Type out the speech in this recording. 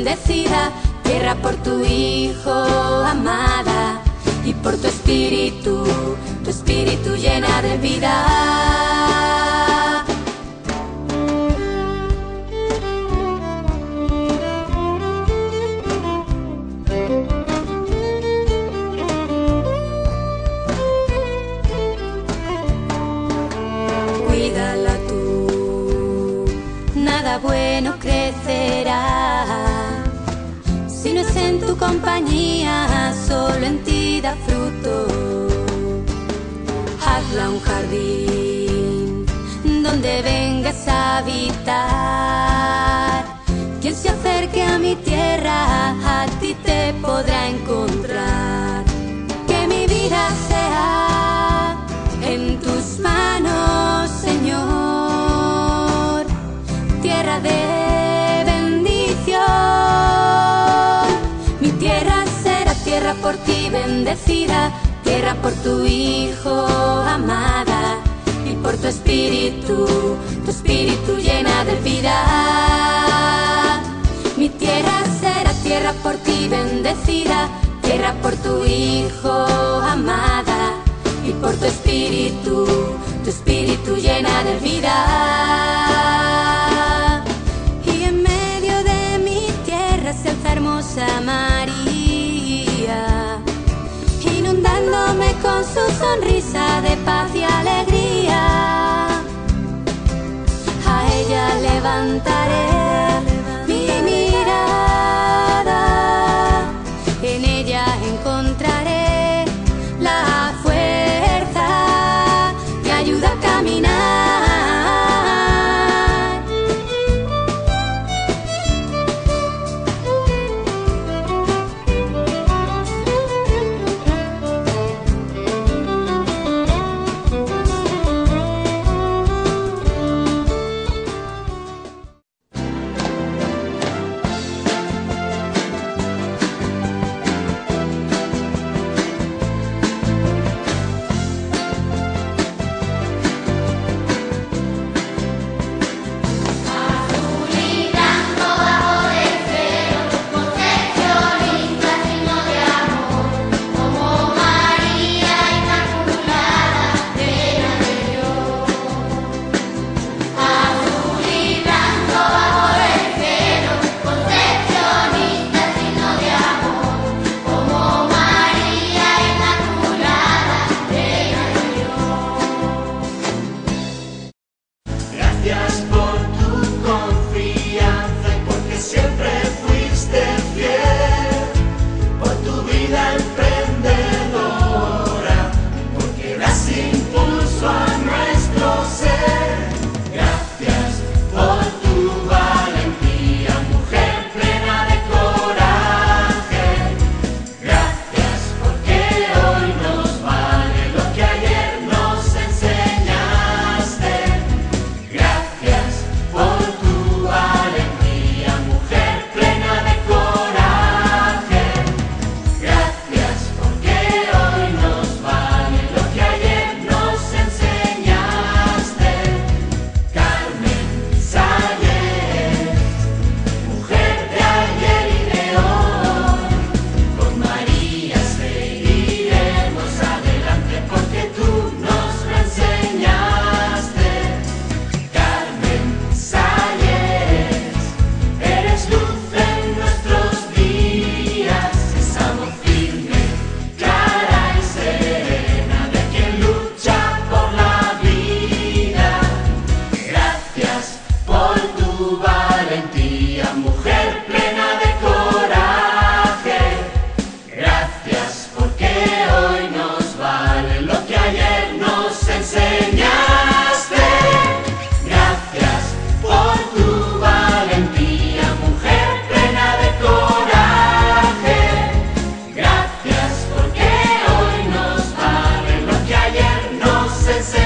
bendecida, tierra por tu Hijo amada, y por tu espíritu llena de vida. Cuídala tú, nada bueno crecerá si no es en tu compañía, solo en ti da fruto. Hazla un jardín donde vengas a habitar. Quien se acerque a mi tierra, a ti te podrá encontrar. Que mi vida sea en tus manos, Señor, tierra de bendición. Mi tierra será tierra por ti bendecida, tierra por tu Hijo amada, y por tu espíritu llena de vida. Mi tierra será tierra por ti bendecida, tierra por tu Hijo amada, y por tu espíritu llena de vida. Y en medio de mi tierra se alza hermosa María, inundándome con su sonrisa de paz y alegría. A ella levantaré mi mirada, en ella encontraré la fuerza que ayuda a caminar. Nos enseña.